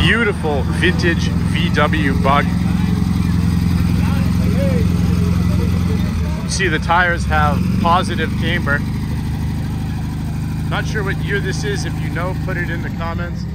beautiful vintage VW Bug. You see the tires have positive camber. Not sure what year this is. If you know, put it in the comments.